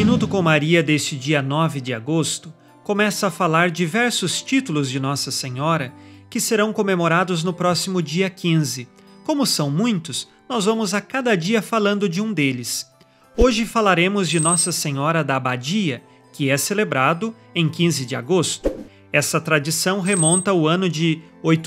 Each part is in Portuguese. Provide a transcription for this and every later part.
Minuto com Maria deste dia 9 de agosto começa a falar diversos títulos de Nossa Senhora que serão comemorados no próximo dia 15. Como são muitos, nós vamos a cada dia falando de um deles. Hoje falaremos de Nossa Senhora da Abadia, que é celebrado em 15 de agosto. Essa tradição remonta ao ano de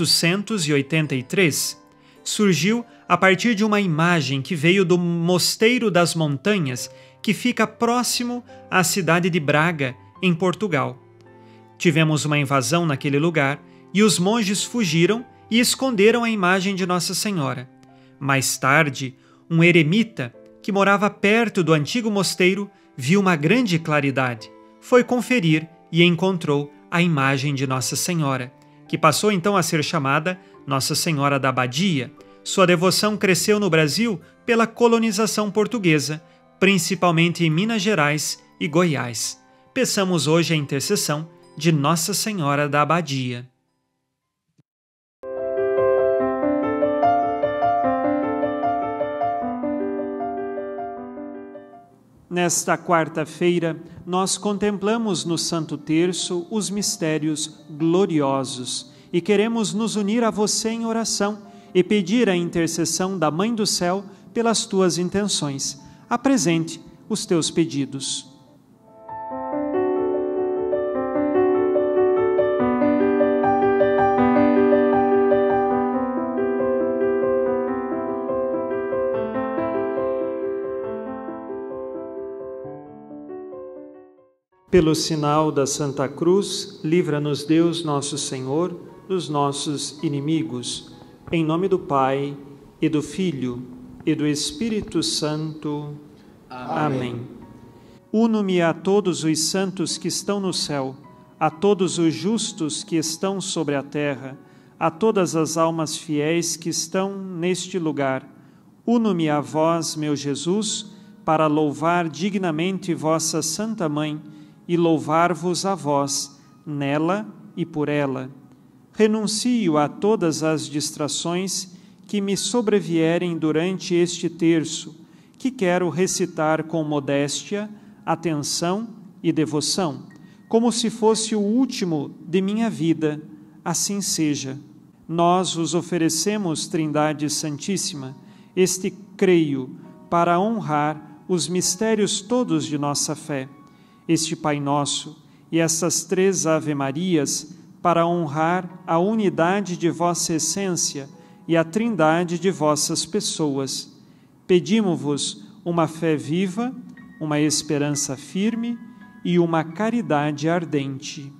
883. Surgiu a partir de uma imagem que veio do Mosteiro das Montanhas, que fica próximo à cidade de Braga, em Portugal. Tivemos uma invasão naquele lugar e os monges fugiram e esconderam a imagem de Nossa Senhora. Mais tarde, um eremita que morava perto do antigo mosteiro viu uma grande claridade. Foi conferir e encontrou a imagem de Nossa Senhora, que passou então a ser chamada Nossa Senhora da Abadia. Sua devoção cresceu no Brasil pela colonização portuguesa, principalmente em Minas Gerais e Goiás. Peçamos hoje a intercessão de Nossa Senhora da Abadia. Nesta quarta-feira, nós contemplamos no Santo Terço os mistérios gloriosos e queremos nos unir a você em oração e pedir a intercessão da Mãe do Céu pelas tuas intenções. Apresente os teus pedidos. Pelo sinal da Santa Cruz, livra-nos Deus nosso Senhor dos nossos inimigos. Em nome do Pai, e do Filho, e do Espírito Santo. Amém. Uno-me a todos os santos que estão no céu, a todos os justos que estão sobre a terra, a todas as almas fiéis que estão neste lugar. Uno-me a vós, meu Jesus, para louvar dignamente vossa Santa Mãe, e louvar-vos a vós, nela e por ela. Renuncio a todas as distrações que me sobrevierem durante este terço, que quero recitar com modéstia, atenção e devoção, como se fosse o último de minha vida. Assim seja. Nós os oferecemos, Trindade Santíssima, este creio, para honrar os mistérios todos de nossa fé, este Pai Nosso e essas 3 Ave-Marias, para honrar a unidade de vossa essência e a trindade de vossas pessoas. Pedimo-vos uma fé viva, uma esperança firme e uma caridade ardente.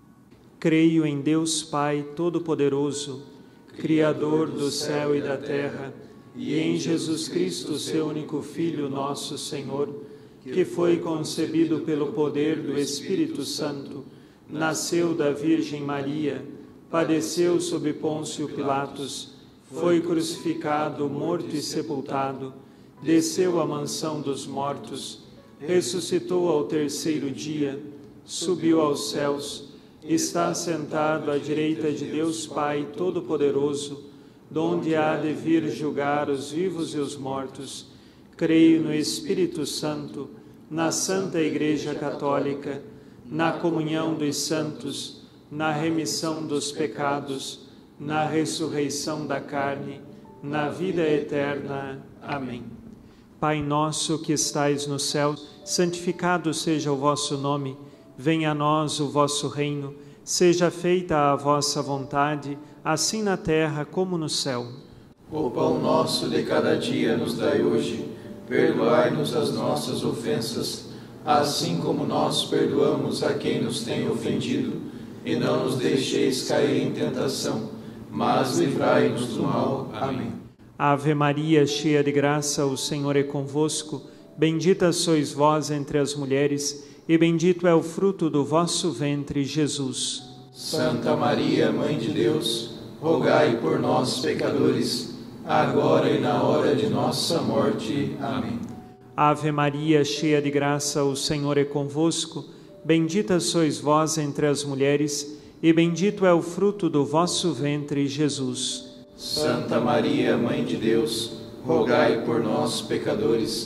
Creio em Deus Pai Todo-Poderoso, Criador do céu e da terra, e em Jesus Cristo, seu único Filho, nosso Senhor, que foi concebido pelo poder do Espírito Santo, nasceu da Virgem Maria, padeceu sob Pôncio Pilatos, foi crucificado, morto e sepultado, desceu à mansão dos mortos, ressuscitou ao 3º dia, subiu aos céus, está sentado à direita de Deus Pai Todo-Poderoso, donde há de vir julgar os vivos e os mortos. Creio no Espírito Santo, na Santa Igreja Católica, na comunhão dos santos, na remissão dos pecados, na ressurreição da carne, na vida eterna. Amém. Pai nosso que estais no céu, santificado seja o vosso nome. Venha a nós o vosso reino. Seja feita a vossa vontade, assim na terra como no céu. O pão nosso de cada dia nos dai hoje. Perdoai-nos as nossas ofensas, assim como nós perdoamos a quem nos tem ofendido. E não nos deixeis cair em tentação, mas livrai-nos do mal. Amém. Ave Maria, cheia de graça, o Senhor é convosco. Bendita sois vós entre as mulheres, e bendito é o fruto do vosso ventre, Jesus. Santa Maria, Mãe de Deus, rogai por nós, pecadores, agora e na hora de nossa morte. Amém. Ave Maria, cheia de graça, o Senhor é convosco. Bendita sois vós entre as mulheres, e bendito é o fruto do vosso ventre, Jesus. Santa Maria, Mãe de Deus, rogai por nós, pecadores,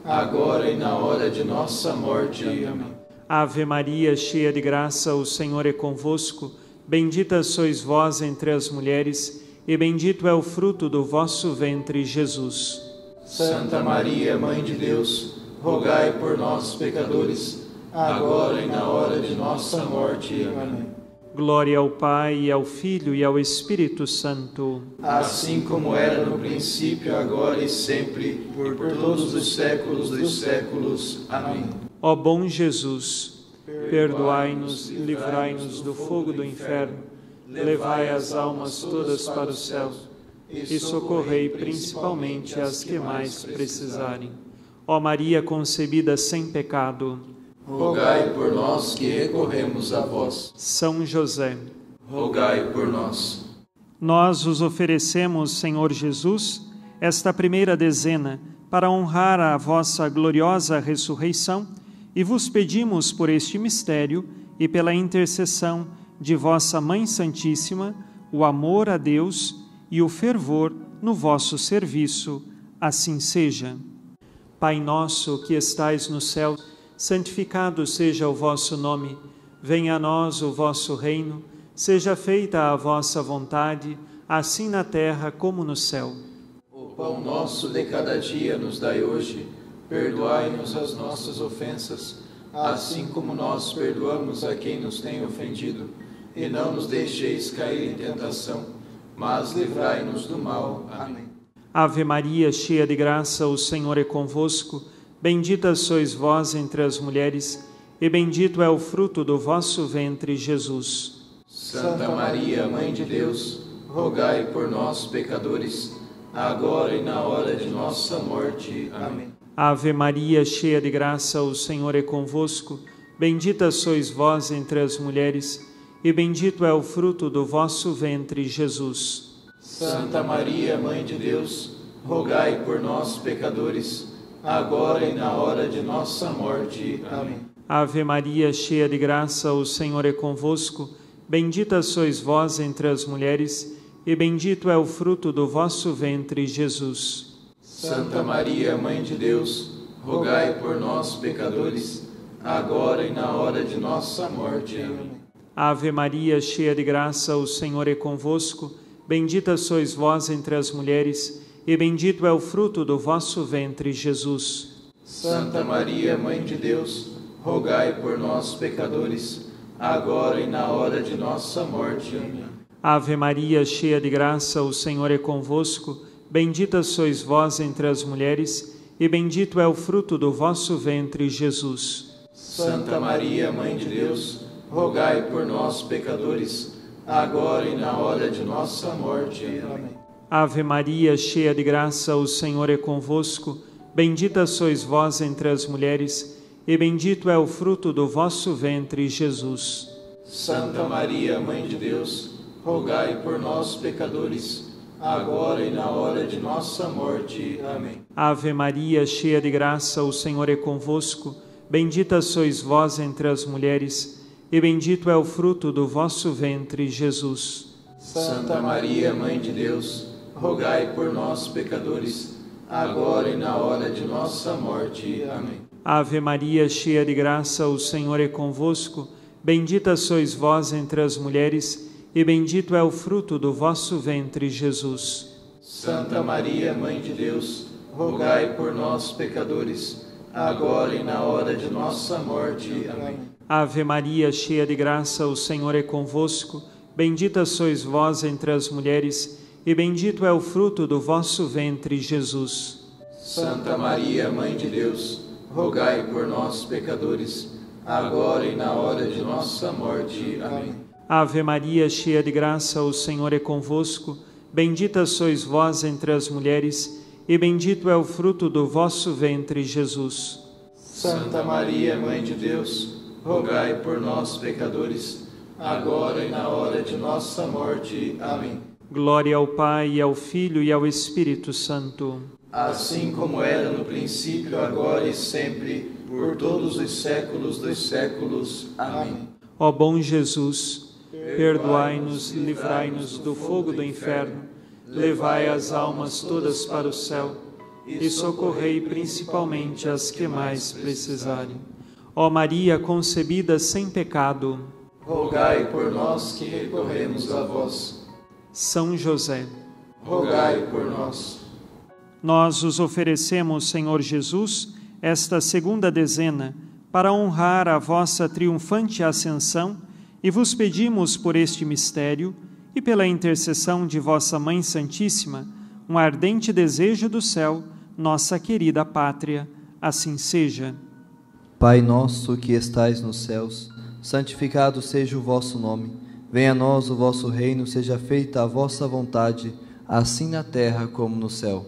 agora e na hora de nossa morte. Amém. Ave Maria, cheia de graça, o Senhor é convosco. Bendita sois vós entre as mulheres, e bendito é o fruto do vosso ventre, Jesus. Santa Maria, Mãe de Deus, rogai por nós, pecadores, agora e na hora de nossa morte. Amém. Glória ao Pai, e ao Filho, e ao Espírito Santo. Assim como era no princípio, agora e sempre, por todos os séculos dos séculos. Amém. Ó bom Jesus, perdoai-nos e livrai-nos do fogo do inferno, levai as almas todas para o céu e socorrei principalmente as que mais precisarem. Ó Maria concebida sem pecado, rogai por nós que recorremos a vós. São José, rogai por nós. Nós os oferecemos, Senhor Jesus, esta primeira dezena para honrar a vossa gloriosa ressurreição e vos pedimos por este mistério e pela intercessão de vossa Mãe Santíssima o amor a Deus e o fervor no vosso serviço. Assim seja. Pai nosso que estais no céu, santificado seja o vosso nome. Venha a nós o vosso reino. Seja feita a vossa vontade, assim na terra como no céu. O pão nosso de cada dia nos dai hoje. Perdoai-nos as nossas ofensas, assim como nós perdoamos a quem nos tem ofendido. E não nos deixeis cair em tentação, mas livrai-nos do mal. Amém. Ave Maria, cheia de graça, o Senhor é convosco. Bendita sois vós entre as mulheres, e bendito é o fruto do vosso ventre, Jesus. Santa Maria, Mãe de Deus, rogai por nós, pecadores, agora e na hora de nossa morte. Amém. Ave Maria, cheia de graça, o Senhor é convosco. Bendita sois vós entre as mulheres, e bendito é o fruto do vosso ventre, Jesus. Santa Maria, Mãe de Deus, rogai por nós, pecadores, agora e na hora de nossa morte. Amém. Ave Maria, cheia de graça, o Senhor é convosco. Bendita sois vós entre as mulheres, e bendito é o fruto do vosso ventre, Jesus. Santa Maria, Mãe de Deus, rogai por nós, pecadores, agora e na hora de nossa morte. Amém. Ave Maria, cheia de graça, o Senhor é convosco. Bendita sois vós entre as mulheres, e bendito é o fruto do vosso ventre, Jesus. Santa Maria, Mãe de Deus, rogai por nós, pecadores, agora e na hora de nossa morte. Amém. Ave Maria, cheia de graça, o Senhor é convosco. Bendita sois vós entre as mulheres, e bendito é o fruto do vosso ventre, Jesus. Santa Maria, Mãe de Deus, rogai por nós, pecadores, agora e na hora de nossa morte. Amém. Ave Maria, cheia de graça, o Senhor é convosco. Bendita sois vós entre as mulheres, e bendito é o fruto do vosso ventre, Jesus. Santa Maria, Mãe de Deus, rogai por nós, pecadores, agora e na hora de nossa morte. Amém. Ave Maria, cheia de graça, o Senhor é convosco. Bendita sois vós entre as mulheres, e bendito é o fruto do vosso ventre, Jesus. Santa Maria, Mãe de Deus, rogai por nós, pecadores, agora e na hora de nossa morte. Amém. Ave Maria, cheia de graça, o Senhor é convosco. Bendita sois vós entre as mulheres, e bendito é o fruto do vosso ventre, Jesus. Santa Maria, Mãe de Deus, rogai por nós, pecadores, agora e na hora de nossa morte. Amém. Ave Maria, cheia de graça, o Senhor é convosco. Bendita sois vós entre as mulheres, e bendito é o fruto do vosso ventre, Jesus. Santa Maria, Mãe de Deus, rogai por nós, pecadores, agora e na hora de nossa morte. Amém. Ave Maria, cheia de graça, o Senhor é convosco. Bendita sois vós entre as mulheres, e bendito é o fruto do vosso ventre, Jesus. Santa Maria, Mãe de Deus, rogai por nós, pecadores, agora e na hora de nossa morte. Amém. Glória ao Pai, e ao Filho, e ao Espírito Santo. Assim como era no princípio, agora e sempre, por todos os séculos dos séculos. Amém. Ó bom Jesus, perdoai-nos e livrai-nos do fogo do inferno, levai as almas todas para o céu e socorrei principalmente as que mais precisarem. Ó Maria concebida sem pecado, rogai por nós que recorremos a vós. São José, rogai por nós. Nós os oferecemos, Senhor Jesus, esta segunda dezena, para honrar a vossa triunfante ascensão, e vos pedimos por este mistério, e pela intercessão de vossa Mãe Santíssima, um ardente desejo do céu, nossa querida pátria, assim seja. Pai nosso que estais nos céus, santificado seja o vosso nome. Venha a nós o vosso reino, seja feita a vossa vontade, assim na terra como no céu.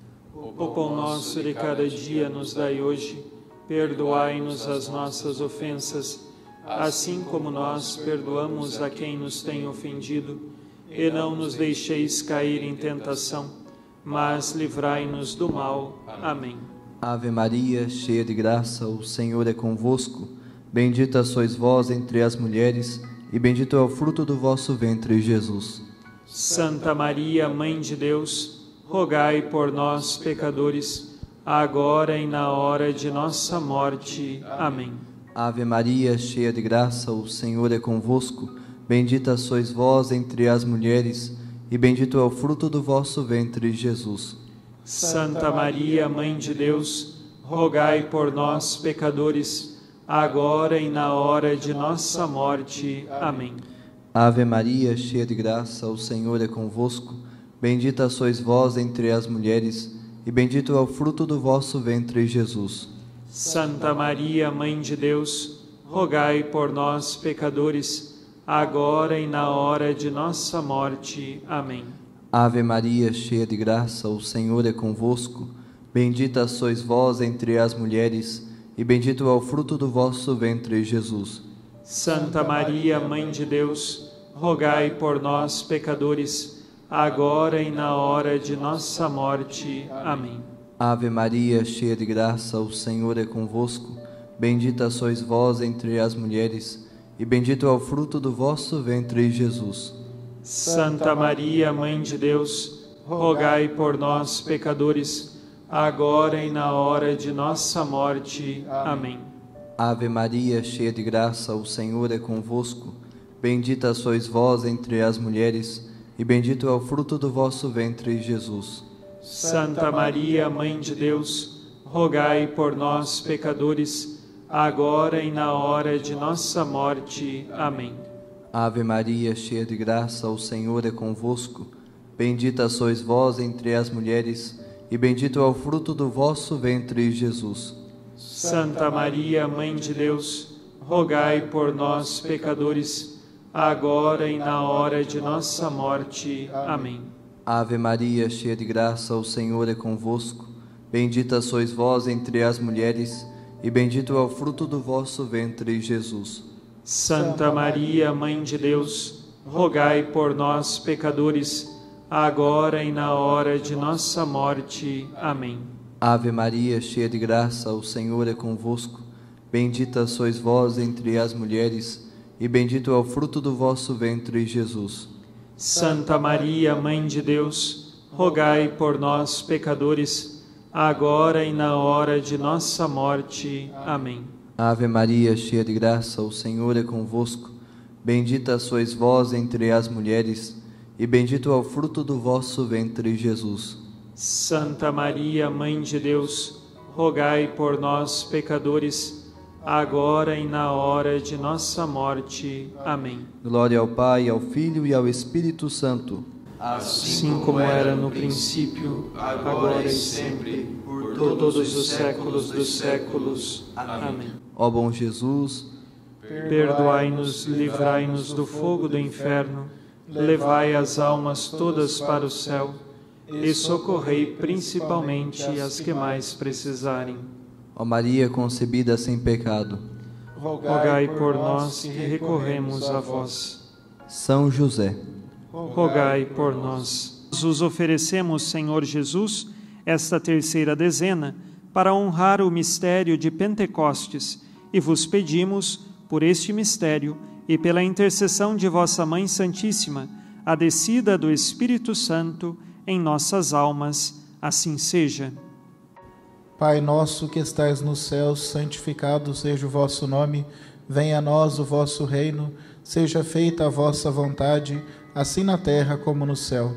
O pão nosso de cada dia nos dai hoje, perdoai-nos as nossas ofensas, assim como nós perdoamos a quem nos tem ofendido, e não nos deixeis cair em tentação, mas livrai-nos do mal. Amém. Ave Maria, cheia de graça, o Senhor é convosco. Bendita sois vós entre as mulheres, e bendito é o fruto do vosso ventre, Jesus. Santa Maria, Mãe de Deus, rogai por nós, pecadores, agora e na hora de nossa morte. Amém. Ave Maria, cheia de graça, o Senhor é convosco. Bendita sois vós entre as mulheres, e bendito é o fruto do vosso ventre, Jesus. Santa Maria, Mãe de Deus, rogai por nós, pecadores, agora e na hora de nossa morte. Amém. Ave Maria, cheia de graça, o Senhor é convosco. Bendita sois vós entre as mulheres, e bendito é o fruto do vosso ventre, Jesus. Santa Maria, Mãe de Deus, rogai por nós, pecadores, agora e na hora de nossa morte. Amém. Ave Maria, cheia de graça, o Senhor é convosco. Bendita sois vós entre as mulheres, e bendito é o fruto do vosso ventre, Jesus. Santa Maria, Mãe de Deus, rogai por nós, pecadores, agora e na hora de nossa morte. Amém. Ave Maria, cheia de graça, o Senhor é convosco. Bendita sois vós entre as mulheres, e bendito é o fruto do vosso ventre, Jesus. Santa Maria, Mãe de Deus, rogai por nós, pecadores, agora e na hora de nossa morte. Amém. Ave Maria, cheia de graça, o Senhor é convosco. Bendita sois vós entre as mulheres, e bendito é o fruto do vosso ventre, Jesus. Santa Maria, Mãe de Deus, rogai por nós, pecadores, agora e na hora de nossa morte. Amém. Ave Maria, cheia de graça, o Senhor é convosco. Bendita sois vós entre as mulheres, e bendito é o fruto do vosso ventre, Jesus. Santa Maria, Mãe de Deus, rogai por nós, pecadores, agora e na hora de nossa morte. Amém. Ave Maria, cheia de graça, o Senhor é convosco. Bendita sois vós entre as mulheres, e bendito é o fruto do vosso ventre, Jesus. Santa Maria, Mãe de Deus, rogai por nós, pecadores, agora e na hora de nossa morte. Amém. Ave Maria, cheia de graça, o Senhor é convosco. Bendita sois vós entre as mulheres, e bendito é o fruto do vosso ventre, Jesus. Santa Maria, Mãe de Deus, rogai por nós, pecadores, agora e na hora de nossa morte. Amém. Ave Maria, cheia de graça, o Senhor é convosco. Bendita sois vós entre as mulheres, e bendito é o fruto do vosso ventre, Jesus. Santa Maria, Mãe de Deus, rogai por nós, pecadores, agora e na hora de nossa morte. Amém. Glória ao Pai, ao Filho e ao Espírito Santo. Assim como era no princípio, agora e sempre, por todos os séculos dos séculos. Amém. Ó bom Jesus, perdoai-nos, livrai-nos do fogo do inferno, levai as almas todas para o céu e socorrei principalmente as que mais precisarem. Ó Maria concebida sem pecado, rogai por nós que recorremos a vós. São José, rogai por nós. Os oferecemos, Senhor Jesus, esta terceira dezena, para honrar o mistério de Pentecostes, e vos pedimos, por este mistério e pela intercessão de vossa Mãe Santíssima, a descida do Espírito Santo em nossas almas, assim seja. Pai nosso que estais nos céus, santificado seja o vosso nome. Venha a nós o vosso reino. Seja feita a vossa vontade, assim na terra como no céu.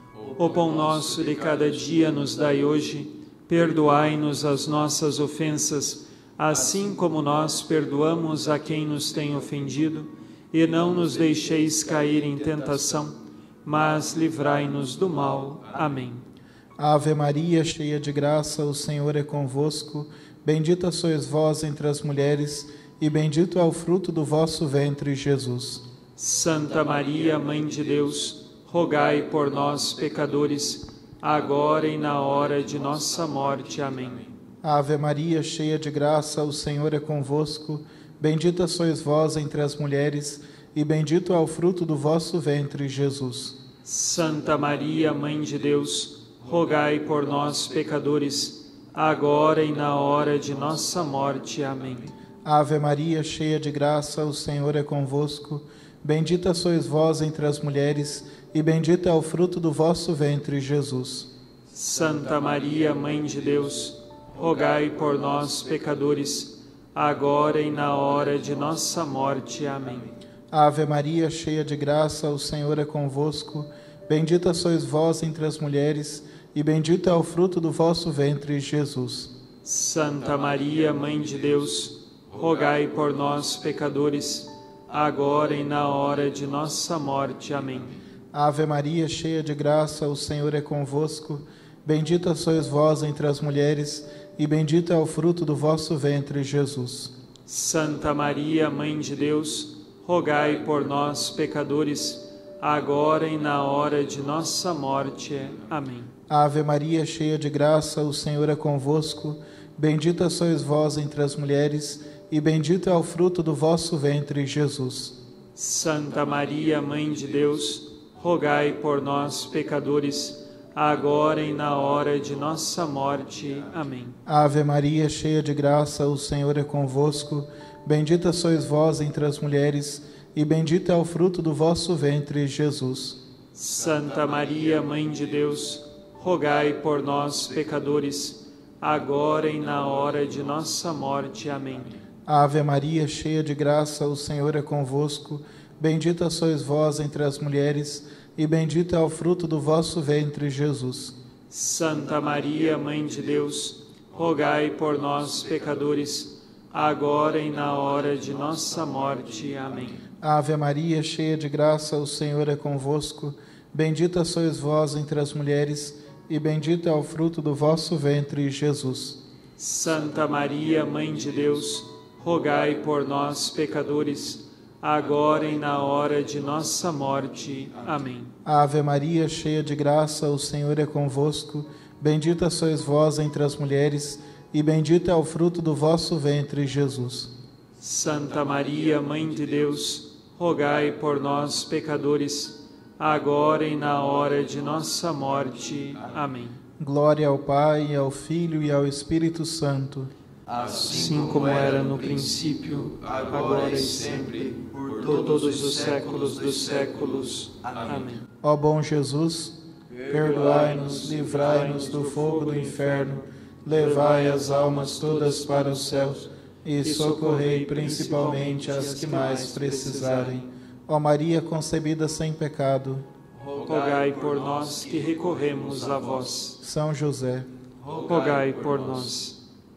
O pão nosso de cada dia nos dai hoje. Perdoai-nos as nossas ofensas, assim como nós perdoamos a quem nos tem ofendido. E não nos deixeis cair em tentação, mas livrai-nos do mal. Amém. Ave Maria, cheia de graça, o Senhor é convosco. Bendita sois vós entre as mulheres, e bendito é o fruto do vosso ventre, Jesus. Santa Maria, Mãe de Deus, rogai por nós, pecadores, agora e na hora de nossa morte. Amém. Ave Maria, cheia de graça, o Senhor é convosco. Bendita sois vós entre as mulheres, e bendito é o fruto do vosso ventre, Jesus. Santa Maria, Mãe de Deus, rogai por nós, pecadores, agora e na hora de nossa morte. Amém. Ave Maria, cheia de graça, o Senhor é convosco. Bendita sois vós entre as mulheres, e bendito é o fruto do vosso ventre, Jesus. Santa Maria, Mãe de Deus, rogai por nós, pecadores, agora e na hora de nossa morte. Amém. Ave Maria, cheia de graça, o Senhor é convosco. Bendita sois vós entre as mulheres, e bendito é o fruto do vosso ventre, Jesus. Santa Maria, Mãe de Deus, rogai por nós, pecadores, agora e na hora de nossa morte. Amém. Ave Maria, cheia de graça, o Senhor é convosco. Bendita sois vós entre as mulheres, e bendito é o fruto do vosso ventre, Jesus. Santa Maria, Mãe de Deus, rogai por nós, pecadores, agora e na hora de nossa morte. Amém. Ave Maria, cheia de graça, o Senhor é convosco. Bendita sois vós entre as mulheres, e bendito é o fruto do vosso ventre, Jesus. Santa Maria, Mãe de Deus, rogai por nós, pecadores, agora e na hora de nossa morte. Amém. Ave Maria, cheia de graça, o Senhor é convosco. Bendita sois vós entre as mulheres, e bendito é o fruto do vosso ventre, Jesus. Santa Maria, Mãe de Deus, rogai por nós, pecadores, agora e na hora de nossa morte. Amém. Ave Maria, cheia de graça, o Senhor é convosco. Bendita sois vós entre as mulheres, e bendito é o fruto do vosso ventre, Jesus. Santa Maria, Mãe de Deus, rogai por nós, pecadores, agora e na hora de nossa morte. Amém. Ave Maria, cheia de graça, o Senhor é convosco. Bendita sois vós entre as mulheres, e bendito é o fruto do vosso ventre, Jesus. Santa Maria, Mãe de Deus, rogai por nós, pecadores, agora e na hora de nossa morte. Amém. Ave Maria, cheia de graça, o Senhor é convosco. Bendita sois vós entre as mulheres, e bendito é o fruto do vosso ventre, Jesus. Santa Maria, Mãe de Deus, rogai por nós, pecadores, agora e na hora de nossa morte. Amém. Glória ao Pai, ao Filho e ao Espírito Santo. Assim como era no princípio, agora e sempre, por todos os séculos dos séculos. Amém. Ó bom Jesus, perdoai-nos, livrai-nos do fogo do inferno, levai as almas todas para os céus e socorrei principalmente as que mais precisarem. Ó Maria concebida sem pecado, rogai por nós que recorremos a vós. São José, rogai por nós.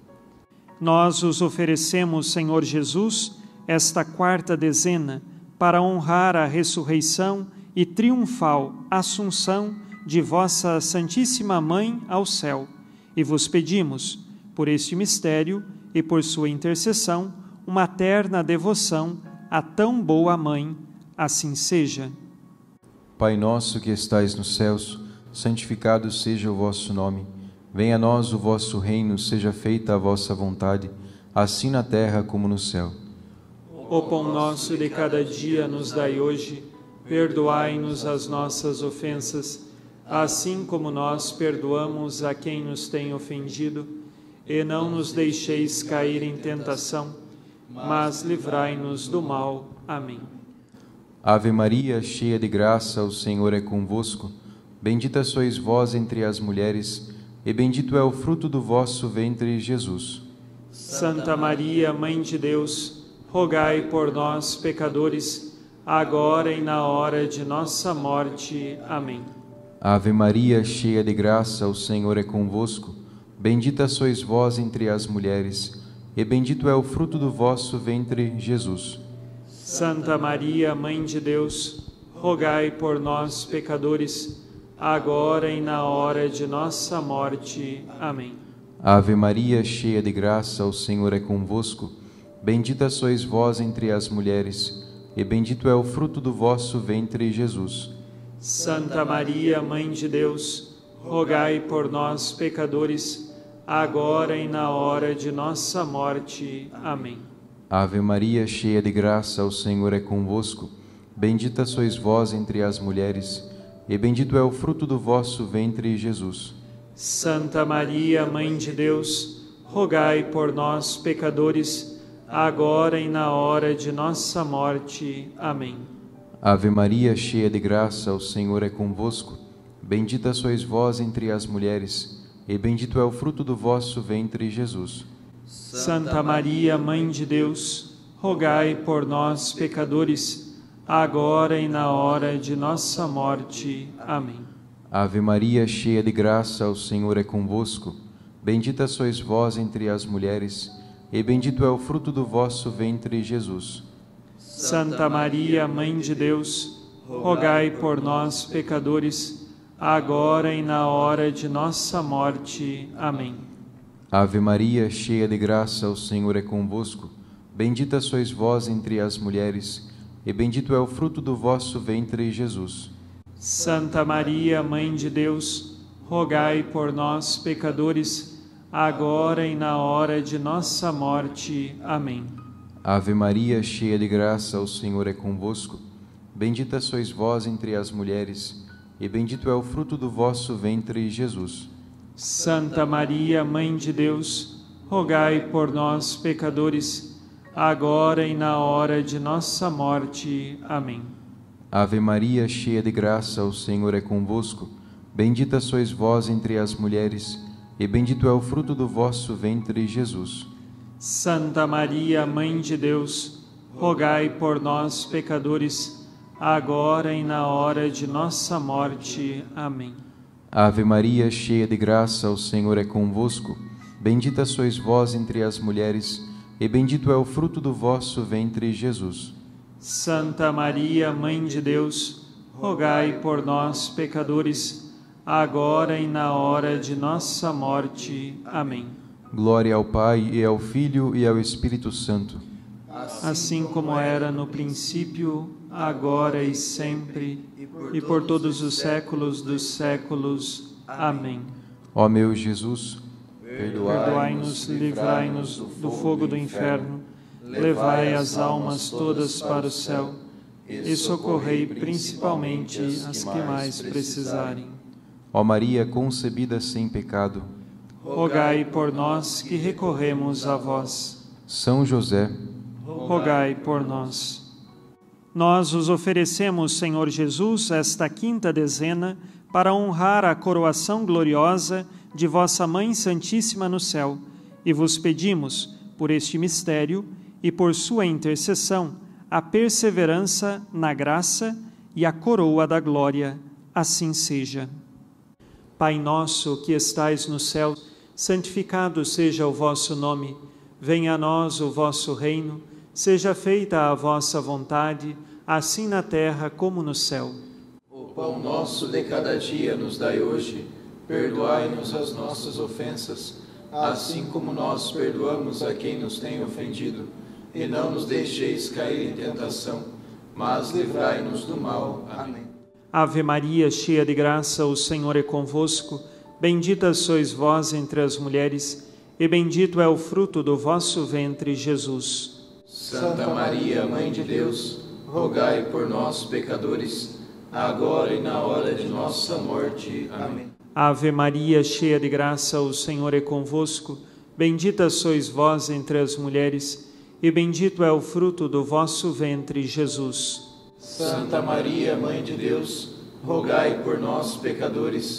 Nós os oferecemos, Senhor Jesus, esta quarta dezena, para honrar a ressurreição e triunfal assunção de vossa Santíssima Mãe ao céu. E vos pedimos, por este mistério e por sua intercessão, uma terna devoção a tão boa Mãe. Assim seja. Pai nosso que estais nos céus, santificado seja o vosso nome. Venha a nós o vosso reino, seja feita a vossa vontade, assim na terra como no céu. O pão nosso de cada dia nos dai hoje, perdoai-nos as nossas ofensas, assim como nós perdoamos a quem nos tem ofendido, e não nos deixeis cair em tentação, mas livrai-nos do mal. Amém. Ave Maria, cheia de graça, o Senhor é convosco. Bendita sois vós entre as mulheres, e bendito é o fruto do vosso ventre, Jesus. Santa Maria, Mãe de Deus, rogai por nós, pecadores, agora e na hora de nossa morte. Amém. Ave Maria, cheia de graça, o Senhor é convosco. Bendita sois vós entre as mulheres, e bendito é o fruto do vosso ventre, Jesus. Santa Maria, Mãe de Deus, rogai por nós, pecadores, agora e na hora de nossa morte. Amém. Ave Maria, cheia de graça, o Senhor é convosco. Bendita sois vós entre as mulheres, e bendito é o fruto do vosso ventre, Jesus. Santa Maria, Mãe de Deus, rogai por nós, pecadores, agora e na hora de nossa morte. Amém. Ave Maria, cheia de graça, o Senhor é convosco. Bendita sois vós entre as mulheres, e bendito é o fruto do vosso ventre, Jesus. Santa Maria, Mãe de Deus, rogai por nós, pecadores, agora e na hora de nossa morte. Amém. Ave Maria, cheia de graça, o Senhor é convosco. Bendita sois vós entre as mulheres, e bendito é o fruto do vosso ventre, Jesus. Santa Maria, Mãe de Deus, rogai por nós, pecadores, agora e na hora de nossa morte. Amém. Ave Maria, cheia de graça, o Senhor é convosco. Bendita sois vós entre as mulheres, e bendito é o fruto do vosso ventre, Jesus. Santa Maria, Mãe de Deus, rogai por nós, pecadores, agora e na hora de nossa morte. Amém. Ave Maria, cheia de graça, o Senhor é convosco. Bendita sois vós entre as mulheres, e bendito é o fruto do vosso ventre, Jesus. Santa Maria, Mãe de Deus, rogai por nós, pecadores, agora e na hora de nossa morte. Amém. Ave Maria, cheia de graça, o Senhor é convosco. Bendita sois vós entre as mulheres, e bendito é o fruto do vosso ventre, Jesus. Santa Maria, Mãe de Deus, rogai por nós, pecadores, agora e na hora de nossa morte. Amém. Ave Maria, cheia de graça, o Senhor é convosco. Bendita sois vós entre as mulheres, e bendito é o fruto do vosso ventre, Jesus. Santa Maria, Mãe de Deus, rogai por nós, pecadores, agora e na hora de nossa morte. Amém. Ave Maria, cheia de graça, o Senhor é convosco. Bendita sois vós entre as mulheres, e bendito é o fruto do vosso ventre, Jesus. Santa Maria, Mãe de Deus, rogai por nós, pecadores, agora e na hora de nossa morte. Amém. Glória ao Pai, e ao Filho, e ao Espírito Santo. Assim como era no princípio, agora e sempre, e por todos os séculos dos séculos. Amém. Ó meu Jesus, perdoai-nos, livrai-nos do fogo do inferno, levai as almas todas para o céu, e socorrei principalmente as que mais precisarem. Ó Maria concebida sem pecado, rogai por nós que recorremos a vós. São José, rogai por nós. Nós os oferecemos, Senhor Jesus, esta quinta dezena, para honrar a coroação gloriosa de vossa Mãe Santíssima no céu, e vos pedimos, por este mistério e por sua intercessão, a perseverança na graça e a coroa da glória. Assim seja. Pai nosso que estais no céu, santificado seja o vosso nome. Venha a nós o vosso reino. Seja feita a vossa vontade, assim na terra como no céu. O pão nosso de cada dia nos dai hoje. Perdoai-nos as nossas ofensas, assim como nós perdoamos a quem nos tem ofendido. E não nos deixeis cair em tentação, mas livrai-nos do mal. Amém. Ave Maria, cheia de graça, o Senhor é convosco. Bendita sois vós entre as mulheres, e bendito é o fruto do vosso ventre, Jesus. Santa Maria, Mãe de Deus, rogai por nós, pecadores, agora e na hora de nossa morte. Amém. Ave Maria, cheia de graça, o Senhor é convosco. Bendita sois vós entre as mulheres, e bendito é o fruto do vosso ventre, Jesus. Santa Maria, Mãe de Deus, rogai por nós, pecadores,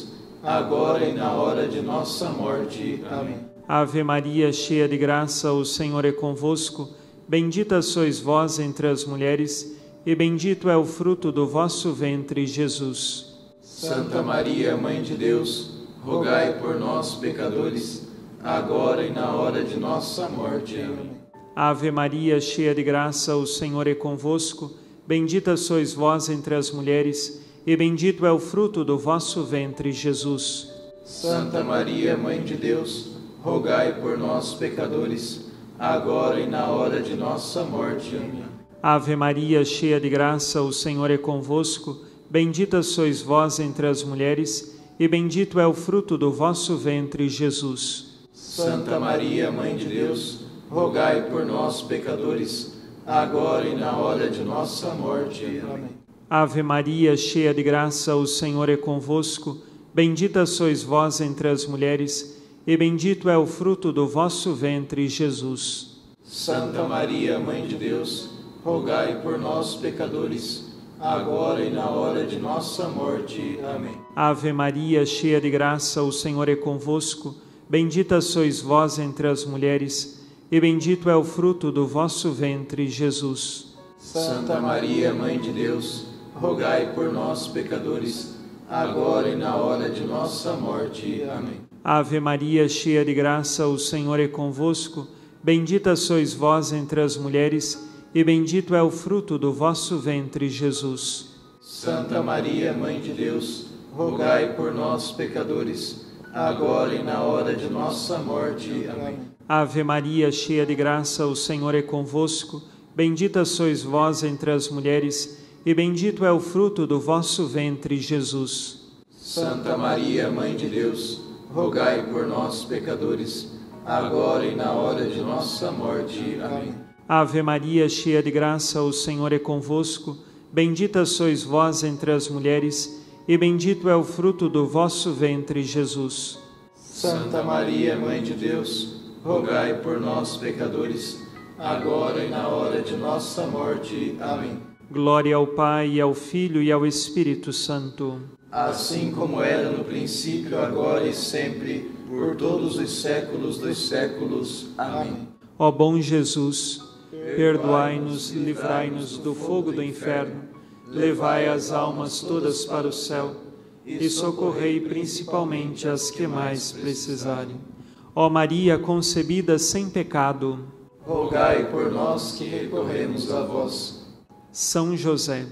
agora e na hora de nossa morte. Amém. Ave Maria, cheia de graça, o Senhor é convosco. Bendita sois vós entre as mulheres, e bendito é o fruto do vosso ventre, Jesus. Santa Maria, Mãe de Deus, rogai por nós, pecadores, agora e na hora de nossa morte. Amém. Ave Maria, cheia de graça, o Senhor é convosco. Bendita sois vós entre as mulheres, e bendito é o fruto do vosso ventre, Jesus. Santa Maria, Mãe de Deus, rogai por nós, pecadores, agora e na hora de nossa morte. Amém. Ave Maria, cheia de graça, o Senhor é convosco. Bendita sois vós entre as mulheres, e bendito é o fruto do vosso ventre, Jesus. Santa Maria, Mãe de Deus, rogai por nós, pecadores, agora e na hora de nossa morte. Amém. Ave Maria, cheia de graça, o Senhor é convosco. Bendita sois vós entre as mulheres, e bendito é o fruto do vosso ventre, Jesus. Santa Maria, Mãe de Deus, rogai por nós, pecadores, agora e na hora de nossa morte. Amém. Ave Maria, cheia de graça, o Senhor é convosco. Bendita sois vós entre as mulheres, e bendito é o fruto do vosso ventre, Jesus. Santa Maria, Mãe de Deus, rogai por nós, pecadores, agora e na hora de nossa morte. Amém. Ave Maria, cheia de graça, o Senhor é convosco. Bendita sois vós entre as mulheres, e bendito é o fruto do vosso ventre, Jesus. Santa Maria, Mãe de Deus, rogai por nós, pecadores, agora e na hora de nossa morte. Amém. Ave Maria, cheia de graça, o Senhor é convosco. Bendita sois vós entre as mulheres, e bendito é o fruto do vosso ventre, Jesus. Santa Maria, Mãe de Deus, rogai por nós, pecadores, agora e na hora de nossa morte. Amém. Ave Maria, cheia de graça, o Senhor é convosco. Bendita sois vós entre as mulheres, e bendito é o fruto do vosso ventre, Jesus. Santa Maria, Mãe de Deus, rogai por nós, pecadores, agora e na hora de nossa morte. Amém. Glória ao Pai, e ao Filho, e ao Espírito Santo. Assim como era no princípio, agora e sempre, por todos os séculos dos séculos. Amém. Ó bom Jesus, perdoai-nos, livrai-nos do fogo do inferno, levai as almas todas para o céu e socorrei principalmente as que mais precisarem. Ó Maria concebida sem pecado, rogai por nós que recorremos a vós. São José,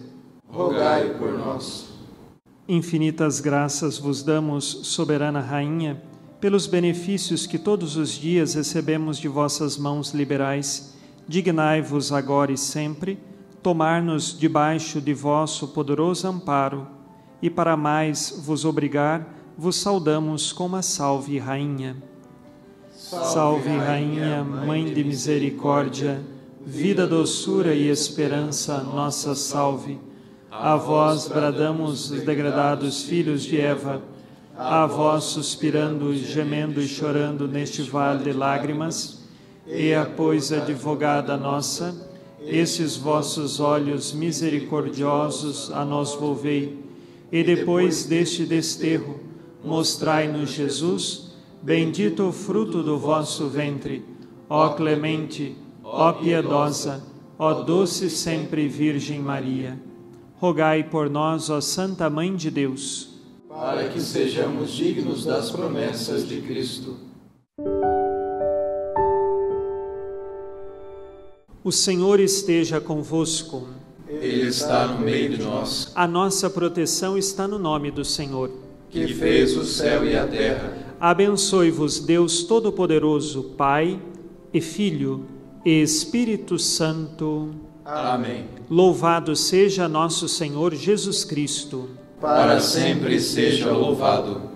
rogai por nós. Infinitas graças vos damos, soberana Rainha, pelos benefícios que todos os dias recebemos de vossas mãos liberais. Dignai-vos agora e sempre tomar-nos debaixo de vosso poderoso amparo, e para mais vos obrigar, vos saudamos com uma salve, Rainha. Salve, Rainha, Mãe de misericórdia, vida, doçura e esperança, nossa salve. A vós bradamos os degradados filhos de Eva, a vós suspirando, gemendo e chorando neste vale de lágrimas, e a pois advogada nossa, esses vossos olhos misericordiosos a nós volvei, e depois deste desterro, mostrai-nos Jesus, bendito o fruto do vosso ventre, ó clemente, ó piedosa, ó doce sempre Virgem Maria. Rogai por nós, ó Santa Mãe de Deus, para que sejamos dignos das promessas de Cristo. O Senhor esteja convosco. Ele está no meio de nós. A nossa proteção está no nome do Senhor, que fez o céu e a terra. Abençoe-vos Deus Todo-Poderoso, Pai e Filho e Espírito Santo. Amém. Louvado seja nosso Senhor Jesus Cristo. Para sempre seja louvado.